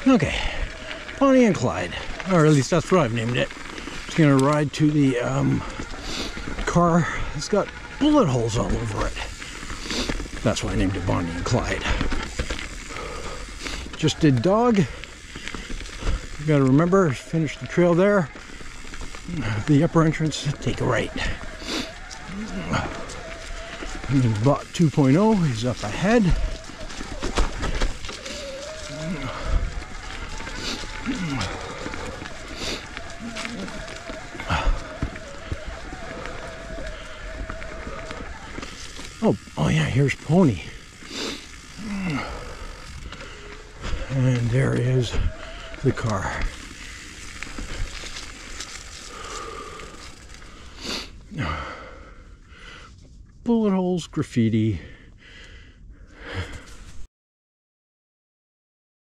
Okay, Bonnie and Clyde, or at least that's what I've named it. It's gonna ride to the car. It's got bullet holes all over it. That's why I named it Bonnie and Clyde. Just did dog. You gotta remember, finish the trail there. The upper entrance, take a right. And Bot 2.0 is up ahead. Oh yeah, here's Pony. And there is the car. Bullet holes, graffiti.